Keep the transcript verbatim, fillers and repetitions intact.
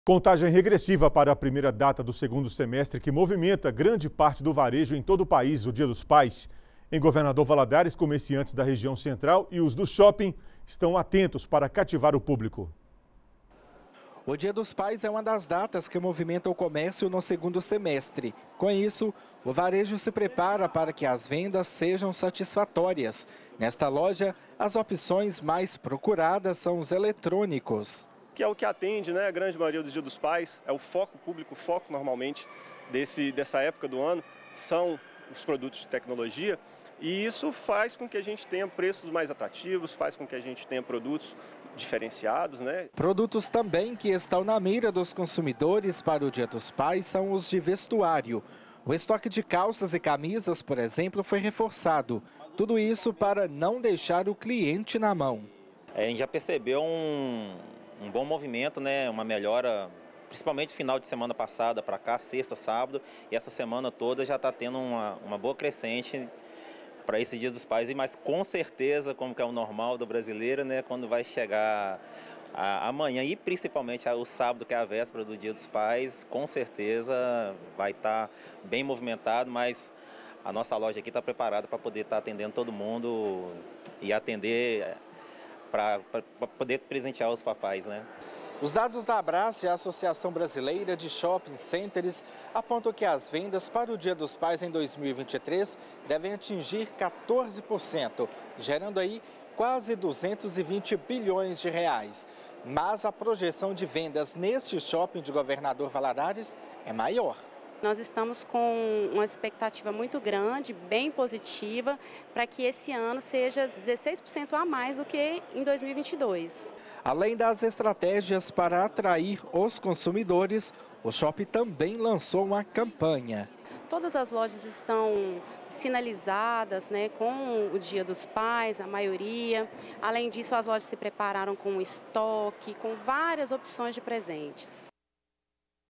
Contagem regressiva para a primeira data do segundo semestre que movimenta grande parte do varejo em todo o país, o Dia dos Pais. Em Governador Valadares, comerciantes da região central e os do shopping estão atentos para cativar o público. O Dia dos Pais é uma das datas que movimenta o comércio no segundo semestre. Com isso, o varejo se prepara para que as vendas sejam satisfatórias. Nesta loja, as opções mais procuradas são os eletrônicos. Que é o que atende, né, a grande maioria do Dia dos Pais, é o foco público, o foco normalmente desse, dessa época do ano, são os produtos de tecnologia, e isso faz com que a gente tenha preços mais atrativos, faz com que a gente tenha produtos diferenciados, né? Produtos também que estão na mira dos consumidores para o Dia dos Pais são os de vestuário. O estoque de calças e camisas, por exemplo, foi reforçado. Tudo isso para não deixar o cliente na mão. É, a gente já percebeu um... um bom movimento, né? Uma melhora, principalmente final de semana passada para cá, sexta, sábado, e essa semana toda já está tendo uma, uma boa crescente para esse Dia dos Pais, mas com certeza, como que é o normal do brasileiro, né? Quando vai chegar a, amanhã e principalmente o sábado, que é a véspera do Dia dos Pais, com certeza vai estar tá bem movimentado, mas a nossa loja aqui está preparada para poder estar tá atendendo todo mundo e atender para poder presentear os papais, né? Os dados da Abrace, a Associação Brasileira de Shopping Centers, apontam que as vendas para o Dia dos Pais em dois mil e vinte e três devem atingir quatorze por cento, gerando aí quase duzentos e vinte bilhões de reais. Mas a projeção de vendas neste shopping de Governador Valadares é maior. Nós estamos com uma expectativa muito grande, bem positiva, para que esse ano seja dezesseis por cento a mais do que em dois mil e vinte e dois. Além das estratégias para atrair os consumidores, o shopping também lançou uma campanha. Todas as lojas estão sinalizadas, né, com o Dia dos Pais, a maioria. Além disso, as lojas se prepararam com estoque, com várias opções de presentes.